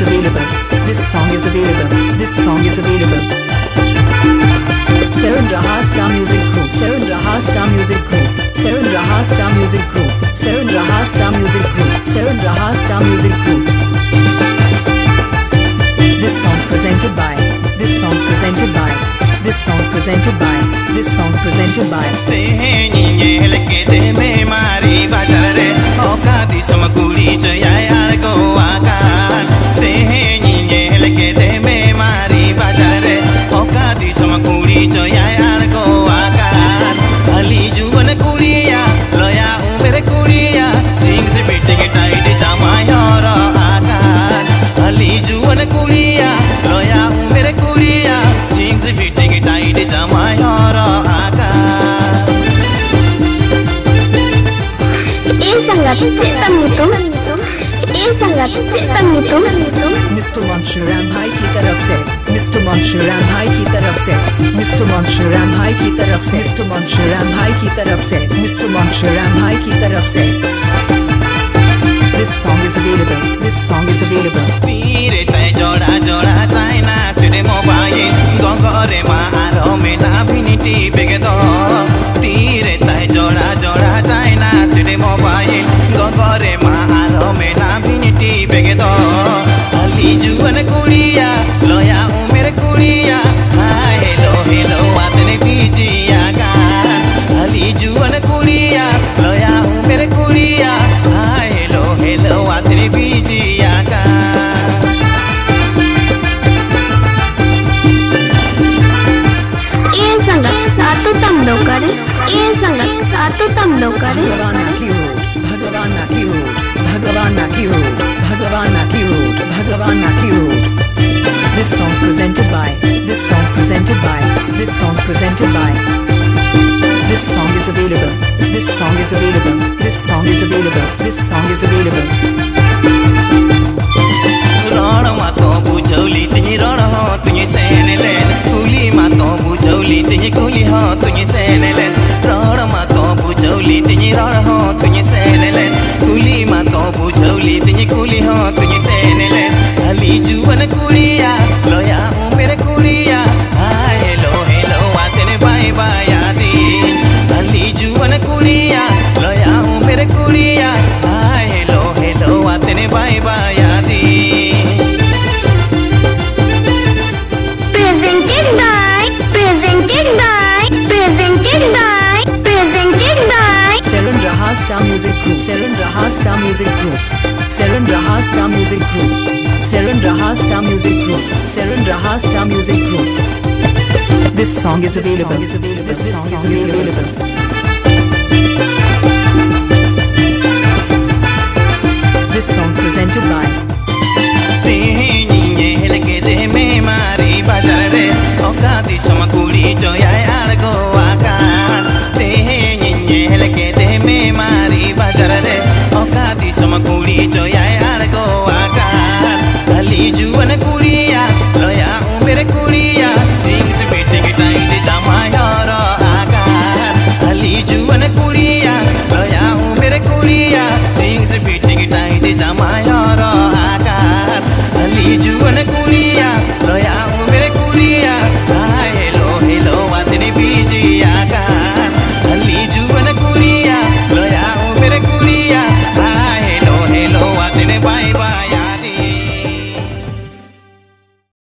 available. This song is available. This song is available. Seven Raha Star Music Group. Seven Raha Star Music Group. Seven Raha Star Music Group. Seven Raha Star Music Group. Seven Raha Star Music Group. This song presented by. This song presented by. This song presented by. This song presented by. Mr. Manchuram भाई की तरफ से, Mr. Manchuram भाई की तरफ से, Mr. Manchuram भाई की तरफ से, Mr. Manchuram भाई की तरफ से, Mr. Manchuram भाई की तरफ से. This song is available. This song is available. Tire tai joda joda China side mobile gongore ma aro me na vinity begedo. Tire tai joda joda China side mobile gongore ma aro me na vinity begedo. Ali juwan kuriya loya umere kuriya hi hello hello atne bijiya ga. Ali juwan kuriya loya umere kuriya hi hello hello atne bijiya ga. भगवान ना की हो, भगवान ना की हो, भगवान ना की हो, भगवान ना की हो, भगवान ना की हो. This song presented by. This song presented by. This song presented by. This song is available. This song is available. This song is available. This song is available. Rona mato bujoli tinyi rona ho tunyi senelen kuli mato bujoli tinyi kuli ho tunyi senelen rona mato bujoli tinyi rona ho tunyi senelen kuli mato bujoli tinyi kuli ho tunyi senelen ali juwan kuriya loya umere kuriya hi hello hello atene bye bye adi ali juwan kuriya loya umere kuriya hi hello hello atene bye bye adi. Seven Raha Star Music Group. Seven Raha Star Music Group. Seven Raha Star Music Group. Seven Raha Star Music Group. Seven Raha Star Music Group. This song is available. This song is available. This song presented by.